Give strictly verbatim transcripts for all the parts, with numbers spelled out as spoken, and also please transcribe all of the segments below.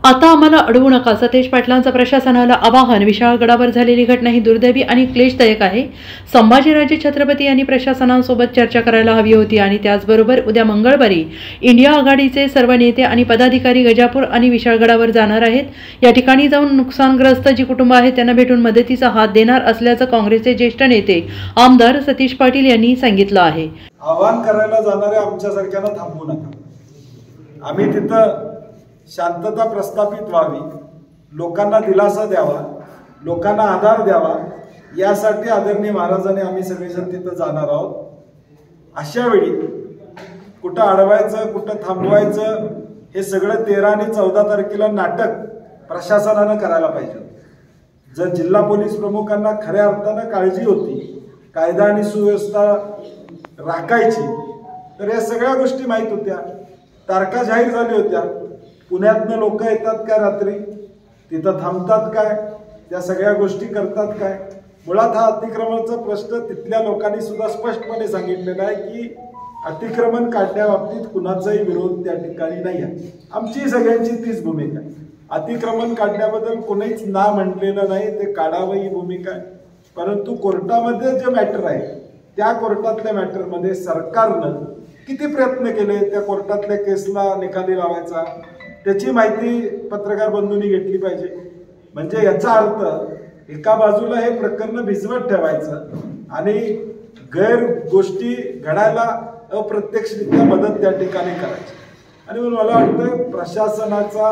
आता आम्हाला अडवू नका, सतेज पाटलांचं प्रशासनाला आवाहन। विशाळगडावर झालेली घटना ही दुर्दैवी आणि क्लेशदायक आहे। संभाजीराजे छत्रपती यांनी प्रशासनासोबत चर्चा करायला हवी होती आणि त्याचबरोबर उद्या मंगळवारी इंडिया आघाडीचे सर्व नेते आणि पदाधिकारी गजापूर आणि विशाळगडावर जाणार आहेत। या ठिकाणी जाऊन नुकसानग्रस्त जी कुटुंब आहेत त्यांना भेटून मदतीचा हात देणार असल्याचं काँग्रेसचे ज्येष्ठ नेते आमदार सतीश पाटील यांनी सांगितलं आहे। आवाहन करायला जाणारे आमच्यासारख्यांना थांबवू नका। आम्ही तिथं शांतता प्रस्थापित व्हावी, लोकांना दिलासा द्यावा, लोकांना आधार द्यावा, यासाठी आदरणीय महाराजांनी आम्ही सगळेजण तिथं जाणार आहोत। अशा वेळी कुठं अडवायचं कुठं थांबवायचं हे सगळं तेरा आणि चौदा तारखेला नाटक प्रशासनानं करायला पाहिजे। जर जिल्हा पोलीस प्रमुखांना खऱ्या अर्थानं काळजी होती, कायदा आणि सुव्यवस्था राखायची, तर या सगळ्या गोष्टी माहीत होत्या, तारखा जाहीर झाल्या होत्या। पुण्यातनं लोक येतात काय, रात्री तिथं थांबतात काय, त्या सगळ्या गोष्टी करतात काय। मुळात हा अतिक्रमणाचा प्रश्न तिथल्या लोकांनी सुद्धा स्पष्टपणे सांगितलेला आहे की अतिक्रमण काढण्याबाबतीत कुणाचाही विरोध त्या ठिकाणी नाही आहे। आमची सगळ्यांची तीच भूमिका आहे। अतिक्रमण काढण्याबद्दल कोणीच ना म्हटलेलं नाही, ते काढावं ही भूमिका आहे। परंतु कोर्टामध्ये जे मॅटर आहे त्या कोर्टातल्या मॅटरमध्ये सरकारनं किती प्रयत्न केले त्या कोर्टातल्या केसला निकाली लावायचा, त्याची माहिती पत्रकार बंधूंनी घेतली पाहिजे। म्हणजे याचा अर्थ एका बाजूला हे प्रकरण भिजवत ठेवायचं आणि गैर गोष्टी घडायला अप्रत्यक्षरित्या मदत त्या ठिकाणी करायची। आणि म्हणून मला वाटतं प्रशासनाचा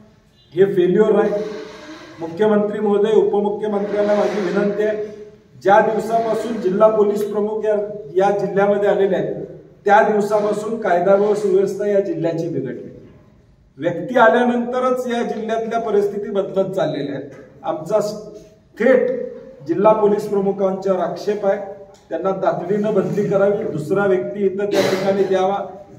हे फेल्युअर आहे। मुख्यमंत्री महोदय, उपमुख्यमंत्र्यांना माझी विनंती आहे, ज्या दिवसापासून जिल्हा पोलीस प्रमुख या या जिल्ह्यामध्ये आलेले आहेत त्या दिवसापासून कायदा व सुव्यवस्था या जिल्ह्याची बिघडली। व्यक्ती आल्यानंतरच या जिल्ह्यातल्या परिस्थिती बदलत चाललेल्या आहेत। आमचा थेट जिल्हा पोलीस प्रमुखांच्यावर आक्षेप आहे, त्यांना तातडीनं बदली करावी, दुसरा व्यक्ती इथं त्या ठिकाणी द्यावा,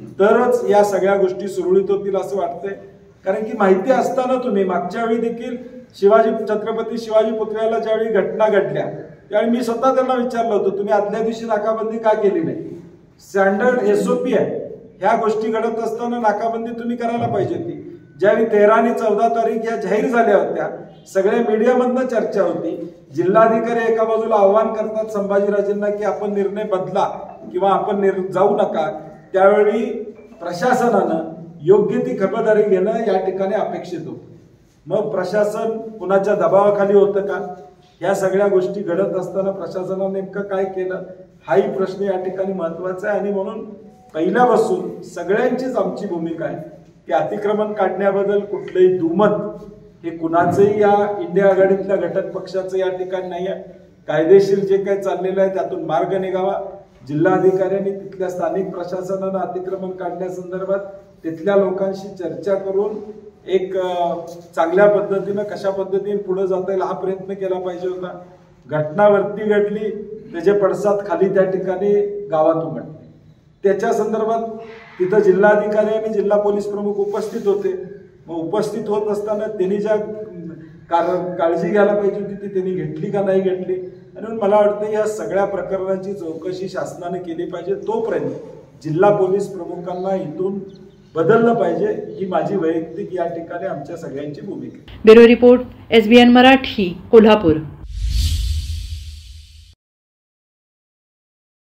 तरच या सगळ्या गोष्टी सुरळीत होतील असं वाटतंय। कारण की माहिती असताना तुम्ही मागच्या वेळी देखील शिवाजी छत्रपती शिवाजी पुतळ्याला ज्यावेळी घटना घडल्या त्यावेळी मी स्वतः त्यांना विचारलं होतं, तुम्ही आदल्या दिवशी नाकाबंदी का केली नाही? स्टँडर्ड एसओपी आहे, ह्या गोष्टी घडत असताना नाकाबंदी तुम्ही करायला पाहिजे होती। ज्यावेळी तेरा आणि चौदा तारीख या जाहीर झाल्या होत्या, सगळ्या मीडियामधनं चर्चा होती, जिल्हाधिकारी एका बाजूला आव्हान करतात संभाजीराजेंना की आपण निर्णय बदला किंवा आपण जाऊ नका, त्यावेळी प्रशासनानं योग्य ती खबरदारी घेणं या ठिकाणी अपेक्षित होतं। मग प्रशासन कुणाच्या दबावाखाली होतं का? या सगळ्या गोष्टी घडत असताना प्रशासनाने नेमकं काय केलं हाही प्रश्न या ठिकाणी महत्वाचा आहे। आणि म्हणून पहिल्यापासून सगळ्यांचीच आमची भूमिका आहे की अतिक्रमण काढण्याबद्दल कुठलंही दुमत हे कुणाचंही या इंडिया आघाडीतल्या घटक पक्षाचं या ठिकाणी नाही आहे। कायदेशीर जे काही चाललेलं आहे त्यातून मार्ग निघावा। जिल्हाधिकाऱ्यांनी तिथल्या स्थानिक प्रशासनानं अतिक्रमण काढण्यासंदर्भात तिथल्या लोकांशी चर्चा करून एक चांगल्या पद्धतीनं कशा पद्धतीने पुढे जाता येईल हा प्रयत्न केला पाहिजे होता। घटनावरती घडली, त्याचे पडसाद खाली त्या ठिकाणी गावात उमटले, त्याच्या संदर्भात तिथं जिल्हाधिकारी आणि जिल्हा पोलीस प्रमुख उपस्थित होते। मग उपस्थित होत असताना त्यांनी ज्या काळजी घ्यायला पाहिजे होती ती त्यांनी घेतली का नाही घेतली, आणि मला वाटतं या सगळ्या प्रकरणाची चौकशी शासनाने केली पाहिजे। तोपर्यंत जिल्हा पोलीस प्रमुखांना इथून बदललं पाहिजे ही माझी वैयक्तिक या ठिकाणी आमच्या सगळ्यांची भूमिका आहे। Bureau report, SBN Marathi, Kolhapur.